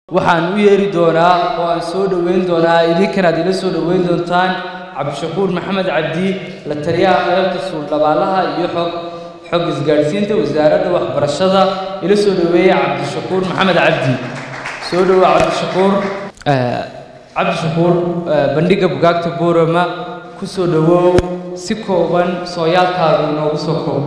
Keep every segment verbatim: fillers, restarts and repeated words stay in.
waxaan u yeeri doonaa oo aan soo dhaweyn doonaa idinkana ila soo dhaweyn doontaan Cabdishakuur Maxamed Cabdi la taliyaha qaybta suuldhabaalaha iyo xog xog isgaarsiinta wasaaradda waxbarashada ila soo dhaweeya Cabdishakuur Maxamed Cabdi soo dhawaad Cabdishakuur ee Cabdishakuur bandhiga bugaagta Boorama ku soo dhawow si kooban sooyaalkaaga noogu soo koob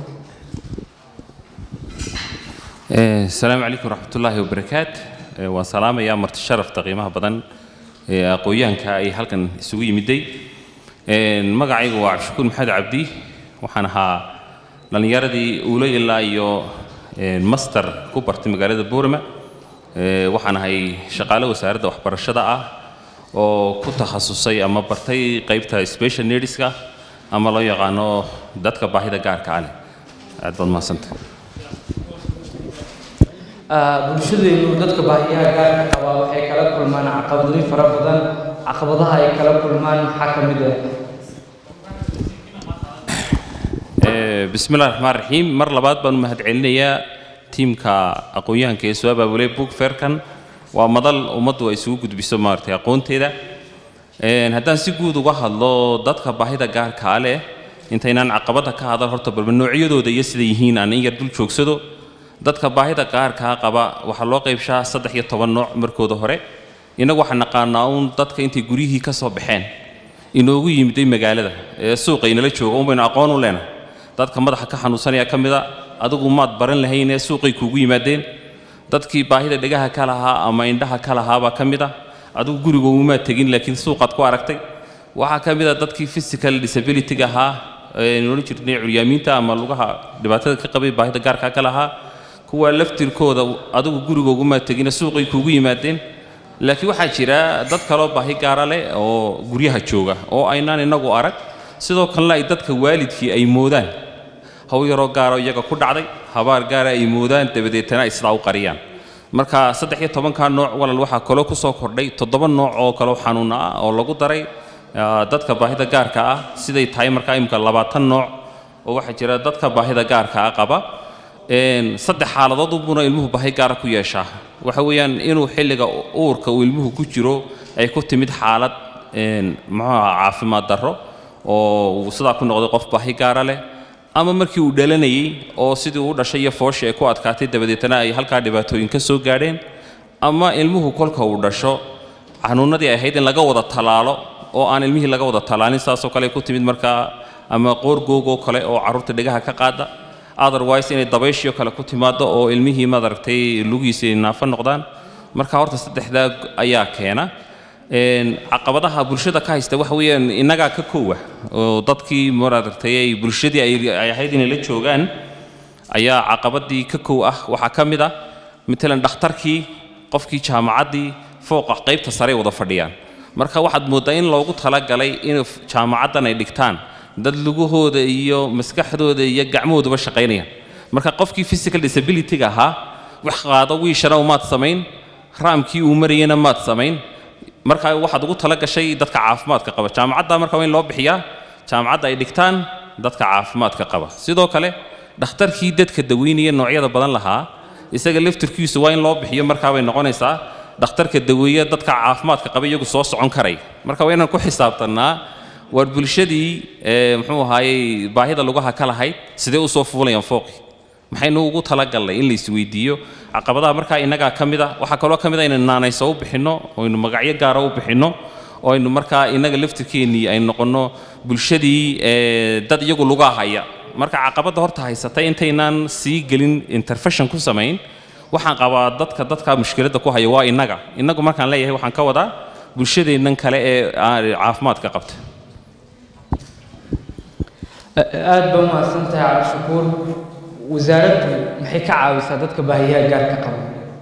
ee assalaamu alaykum warahmatullaahi wabarakaatuh وسلام يا مرت الشرف تقييمها بدن aqooyan ka ay halkan isugu yimiday een magacaygu waa Cabdishakuur Maxamed Cabdi waxaan ahaa dhalinyaradii uula ilaa iyo master ku bartay magaalada Boorama ee waxaan ahay shaqaale wasaaradda waxbarashada ah oo ku takhasusay ama bartay qaybta special needs-ka ama loo yaqaano dadka baahida gaarka ah aad baad mahadsantahay bulshadeenu dadka baahiyaha gaarka qaba waxay kala kulmaan caqabado fara badan caqabadaha ay kala kulmaan maxaa ka mid ah ee bismillaahir rahmaanir rahiim mar labaad baan mahad celinayaa teamka aqoonyahanka ee soo abaabulay book fairkan waa madal ummaddu ay isugu gudbiso maartay aqoonteeda een haddaan si guud uga hadlo dadka baahida gaarka ah leh intaynaan caqabada ka hadal horta bal noocyadooda iyo sida yihiin aan in yar dul joogsado dadka baahida gaarka qaba waxa loo qaybshaa saddex iyo toban nooc markooda hore inagu waxaan naqaanaa uun dadka intay guriyihii ka soo baxeen inoogu yimiday magaalada ee suuqa inala jooga uun baynu aqoon u leenahay dadka madaxa ka xanuunsanaya ka mid ah adigu maad baran lahayn ee suuqay kuugu yimaadeen dadkii baahida dhagaha ka lahaa ama indhaha ka lahaaba ka mid ah adigu guriga uma tagin laakiin suuqaad ku aragtay waxa ka mid ah dadkii physical disability ahaa ee nolol jirnay curyaamiinta ama lugaha dhibaatada ka qabay baahida gaarka ka lahaa kuwa laftirkooda adigu guriga uma tagin suuqay kuugu yimaadeen laakiin waxa jira dad kale oo baahi gaar ah leh oo guryaha jooga oo aynaan inagu arag sidoo kale ay dadka waalidkii ay moodaan haw yaro gaar oo iyaga ku dhacday habaar gaar ay moodaan dabadeetana ay isla u qariyaan marka saddex iyo toban ka nooc walal waxa kale ku soo kordhay toddoba nooc oo kale xanuun ah oo lagu daray dadka baahida gaarka ah siday tahay marka imka labaatan nooc oo waxa jira dadka baahida gaarka ah qaba een saddex xaaladood buna ilmuhu baahi gaar ah ku yeeshaa waxa weeyaan inuu xilliga uurka uu ilmuhu ku jiro ay ku timid xaalad een maxaa caafimaad darro oo sida ku noqday qof baahi gaar ah leh ama markii uu dhalanayay oo sidii uu dhashay iyo foosh ay ku adkaatay dabadeetana ay halka dhibaatooyin ka soo gaadheen ama ilmuhu kolka uu dhasho xanuunadii ay ahayd in laga wada talaalo oo aan ilmihii laga wada talaalin saasoo kale ku timid marka ama qoorgoogo kale oo carruurta dhigaha ka qaada otherwise inay dabayshiyo kale ku timaado oo ilmihii madartay lugiisa naafa noqdaan marka horta saddexda ayaa keena een caqabadaha bulshada ka haysta waxa weeyaan inaga ka koowa oo dadkii madartay ay bulshadii ay ahayd inay la joogaan ayaa caqabadii ka koow ah waxa ka mid ah midna dhakhtarkii qofkii jaamacadii fooqa qaybta sare wada fadhiyaan marka waxaad moodaa in loogu tala galay in jaamacadan ay dhigtaan dad lugahooda iyo maskaxdooda iyo gacmahooda shaqeynayaan marka qofkii physical disability ga ahaa wax qaado wiishana uma samayn raamkii uu mariyana ma samayn marka waxaad ugu tala gashay dadka caafimaadka qaba jaamacadda marka way loo bixiyaa jaamacadda ay dhigtaan dadka caafimaadka qaba sidoo kale dhakhtarkii dadka daweynaya noocyada badan lahaa isaga laftirkiisu waa in loo bixiyo marka way noqonaysaa dhakhtarka daweeya dadka caafimaadka qaba iyagu soo socon karay marka waa inaan ku xisaabtanaa war bulshadii ee muxuu ahaayay baahida lugaha ka lahayd sidee u soo fuulayaan fooqi maxaynu ugu tala galnay in la isweydiiyo caqabadaha marka inaga kamid ah waxa kale oo kamid ah in naanayso u bixino oo in magacyo gaar ah u bixino oo in marka inaga laftirkeeni ay noqono bulshadii ee dad iyagu lugaha haya marka caqabada horta haysatay intaynaan sii gelin intervention ku sameyn waxaan qabaa dadka dadka mushkiladda ku haya waa inaga inagu markaan leeyahay waxaan ka wadaa bulshadeenan kale ee caafimaadka qabta aad baa mahadsantahay Cabdishakuur wasaaraddu maxay ka caawisaa dadka baahiyaha gaarka qaba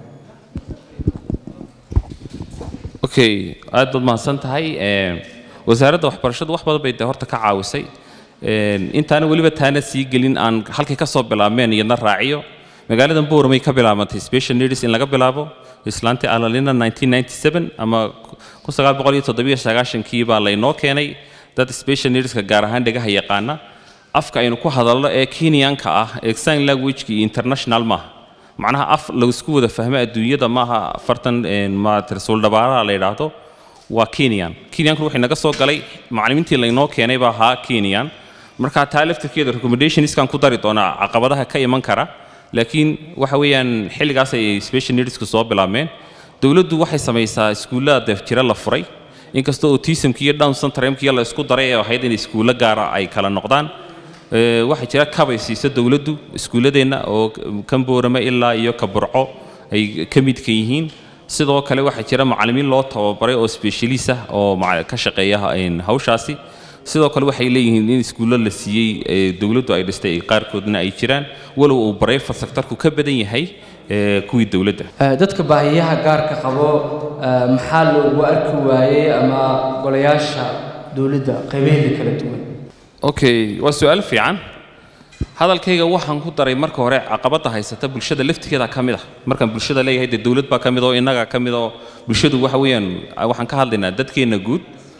okay aad baad mahadsantahay ee wasaaradda waxbarashadu wax badan bay horta ka caawisay ee intaana waliba taana sii gelin aan halkii ka soo bilaabmeen iyadna raaciyo magaalada Boorama ka bilaabantay special needs in laga bilaabo islaantii alalina nineteen ninety-seven ama kun sagaal boqol iyo toddoba iyo sagaashan kii baa la inoo keenay dad special needs ka gaar ahaan dhagaha yaqaana afka aynu ku hadalno ee Kenyanka ah ee sign language ki international ma macnaha af lagu isku wada fahmo adduunyada maaha afartan maaragtay suuldhabaalaha la yidhaahdo waa Kenyan Kenyanku waxay naga soo galay macallimiintii laynoo keenay baa ahaa Kenyan marka taa laftirkeeda recommendationskan ku dari doonaa caqabadaha ka iman kara laakiin waxa weeyaan xilligaas ay special needsku soo bilaabmeen dawladdu waxay samaysaa iskuulada jira la furay inkastoo autismka iyo down syndrome-ka la isku daray ee ahayd in iskuulo gaar ah ay kala noqdaan waxa jira kabaysiisa dawladdu iskuuladeena oo Kamboorama ilaa iyo Kaburco ay ka mid ka yihiin sidoo kale waxa jira macallimiin loo tababaray oo specialist ah oo ka shaqeeya hawshaasi sidoo kale waxay leeyihiin in iskuulo la siiyay dawladdu ay dhistay qaarkoodna ay jiraan walow uu private sector-ku ka badan yahay kuwii dawladda dadka baahiyaha gaarka qabo maxaa loogu arki waayay ama golayaasha dawladda qaybaheeda kala duwan okay waa su'aal fiican hadalkayga waxaan ku daray marka hore caqabada haysata bulshada laftigeeda ka mid ah markaan bulshada leeyahay dawlad baa ka mid oo inaga ka mid oo bulshadu waxa weeyaan waxaan ka hadlaynaa dadkeena guud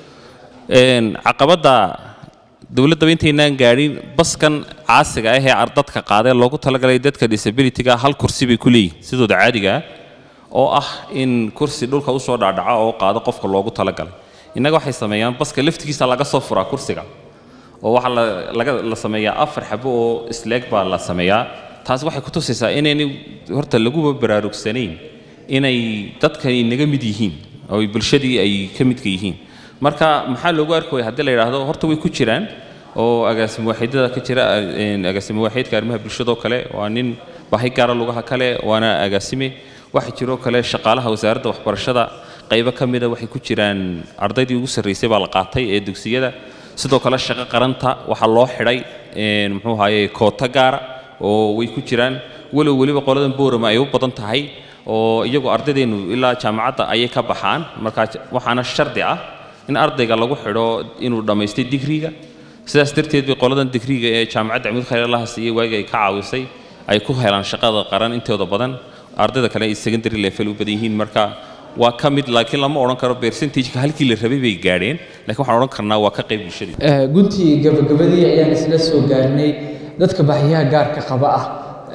een caqabada dawladda intaynaan gaarin baskan caasiga ah ee ardadka qaaday loogu talagalay dadka disability-ga hal kursi bay ku leeyihiin sidoo caadiga oo ah in kursi dhulka u soo dhaadhaca oo qaado qofka loogu talagalay inaga waxay sameeyaan baska laftigiisa laga soo furaa kursiga oo waxa laga la sameeyaa afar xabo oo isleeg baa la sameeyaa taas waxay ku tusaysaa inay horta lagu baraarugsanayn inay dadka inaga mid yihiin oo bulshadii ay ka mid ka yihiin marka maxaa loogu arkoy haddii la yiraahdo horta way ku jiraan oo agaasimo waxiidada ka jira agaasimo waxiidka arrimaha bulshada kale waa nin baahi gaar ah lugaha kale waana agaasime waxa jiro kale shaqaalaha wasaaradda waxbarashada qaybo ka mid ah waxay ku jiraan ardaydii ugu sareysay baa la qaatay ee dugsiyada sidoo kale shaqo qaranta waxa loo xidhay een muxuu ahaayay koota gaar oo way ku jiraan walow waliba qoladan Boorama ay u badan tahay oo iyagu ardaydeenu ilaa jaamacadda ayay ka baxaan marka waxaana shardi ah in ardayga lagu xidho inuu dhameystay digriga sidaas darteed bay qoladan digriga ee jaamacadda Axmed Khayr Allah siiyay waagay ka caawisay ay ku helaan shaqada qaran intooda badan ardayda kale ee secondary level u badan yihiin marka waa ka mid laakiin lama oran karo percentage-ka halkii la rabay bay gaadheen laakiin waxaan oran karnaa waa ka qayb bulshadii ee guntii gabagabadii ayaan isla soo gaarnay dadka baahiyaha gaarka qaba ah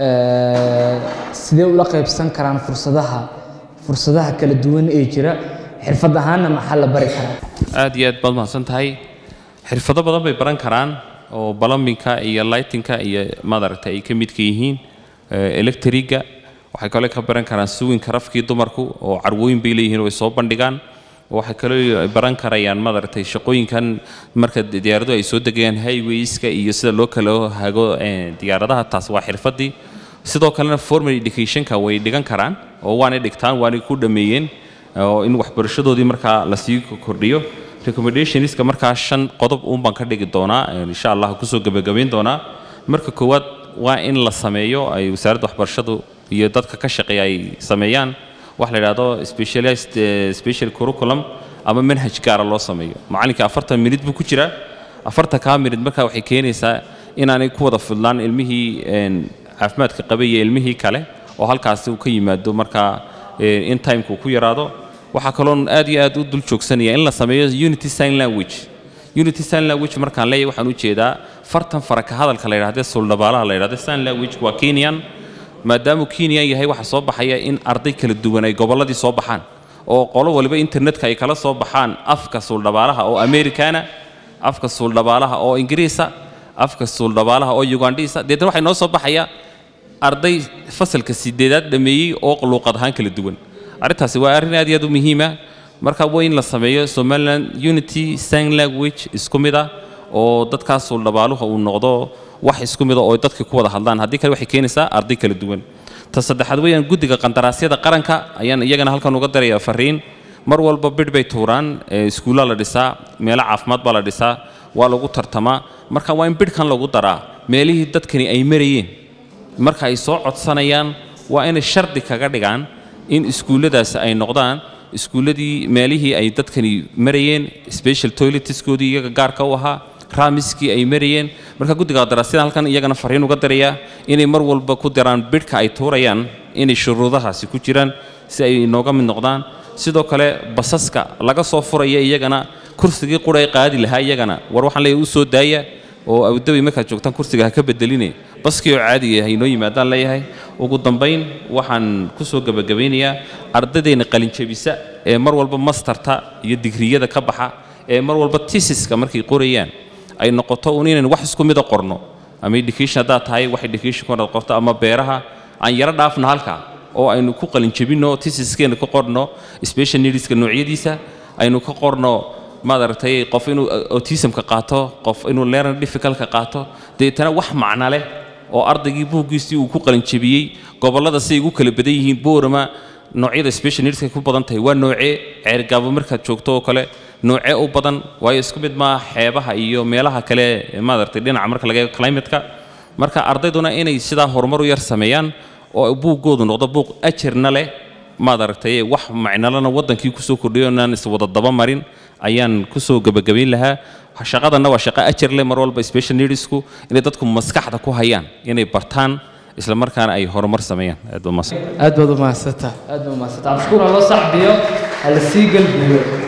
ee sidee ula qaybsan karaan fursadaha fursadaha kala duwan ee jira xirfad ahaanna maxaa la bari karaa aad iyo aad baad mahadsan tahay xirfado badan bay baran karaan oo plumbing-ka iyo lighting-ka iyo madaragta ay ka mid ka yihiin electric-ga waxay kale ka baran karaan suwinka rafkii dumarku oo carwooyin bay leeyihiin oo ay soo bandhigaan waxay kale baran karayaan madaragtay shaqooyinkan marka diyaaradu ay soo degayaan highways-ka iyo sida loo kala hago diyaaradaha taas waa xirfadii sidoo kalena formal education-ka way dhigan karaan oo waana dhigtaan waana ku dhameeyeen oo in waxbarashadoodii marka la sii kordhiyo recommendations-ka marka shan qodob uun baan ka dhigi doonaa insha Allah ku soo gabagabeyn doonaa marka koowaad waa in la sameeyo ay wasaaradda waxbarashadu iyo dadka ka shaqeeya ay sameeyaan wax la yiraahdo specialized special curriculum ama manhaj gaar ah loo sameeyo macalinka afartan minute buu ku jira afartan ka minute marka waxay keenaysaa inaanay ku wada fudlaan ilmihii caafimaadka qabay iyo ilmihii kale oo halkaas uu ka yimaado marka in time-ku ku yaraado waxa kale oo aad iyo aad u dul joogsanaya in la sameeyo unity sign language unity sign language markaan leeyahay waxaan u jeedaa fartan faraka hadalka la yiraahdo suuldhabaalaha la yiraahdo sign language waa Kenyan maadaama Kenyan yahay waxa soo baxaya in arday kala duwan ay goboladii soo baxaan oo qolo waliba internetka ay kala soo baxaan afka suuldhabaalaha oo Americana afka suuldhabaalaha oo Ingiriisa afka suuldhabaalaha oo Ugandisa deedan waxay noo soo baxaya arday fasalka sideedaad dhameeyay oo luqad ahaan kala duwan arintaasi waa arin aad iyo aad u muhiim ah marka waa in la sameeyo Somaliland Unity Sign Language isku mid ah oo dadkaas suuldhabaaluhu uu noqdo wax isku mid ah oo dadka ku wada hadlaan haddii kale waxay keenaysaa arday kala duwan ta saddexaad weeyaan guddiga qandaraasyada qaranka ayaan iyagana halkan uga darayaa fariin mar walba bid bay tuuraan iskuulla la dhisaa meelo caafimaad baa la dhisaa waa lagu tartamaa marka waa in bidkan lagu daraa meelihii dadkani ay marayeen marka ay soo codsanayaan waa inay shardi kaga dhigaan in iskuulladaas ay noqdaan iskuulladii meelihii ay dadkani marayeen special toiletskoodii iyaga gaarka u ahaa raamiskii ay marayeen marka guddiga qandaraasyada halkan iyagana fariin uga darayaa inay mar walba ku daraan bidhka ay tuurayaan inay shuruudahaasi ku jiraan si ay nooga mid noqdaan sidoo kale basaska laga soo furaya iyagana kursigii qura ay qaadi lahaa iyagana war waxaan leeyahay u soo daaya oo awdabi markaad joogtaan kursiga ha ka bedeline baskii oo caadi ah inoo yimaadaan leeyahay ugu dambeyn waxaan ku soo gabagabeynayaa ardaydeena qalin jabisa ee mar walba masterta iyo digriyada ka baxa ee mar walba thesis-ka markay qorayaan ay noqoto un inaan wax isku mid ah qorno ama education haddaa tahay wax education ku qorto ama beeraha aan yara dhaafno halka oo aynu ku qalin jabino thesis-keena ku qorno special needs-ka noocyadiisa aynu ka qorno maaragtay qof inuu autism-ka qaato qof inuu learning difficult-ka qaato deetana wax macno leh oo ardaygii buuggiisii uu ku qalin jabiyey gobollada si ay ugu kala badan yihiin boorama noocyada special needs-ka ku badan tahay waa noocee ceergaabo markaad joogto oo kale noocee u badan waayo isku mid ma xeebaha iyo meelaha kale maaragtay dhinaca marka laga eego climate-ka marka ardayduna inay sidaa horumar u yar sameeyaan oo buuggoodu noqdo buug ajarna leh maaragtay wax macnalana wadankii ku soo kordhiyo inaan is wada daba marin ayaan ku soo gabagabayn lahaa shaqadana waa shaqo ajar leh mar walba special needs-ku inay dadku maskaxda ku hayaan inay bartaan isla markaana ay horumar sameeyaan aad u mahadsan aad baad u mahadsantahay aad baad u mahadsantahay cabdishakuur ha loo saxbiyo ha la sii galbiyo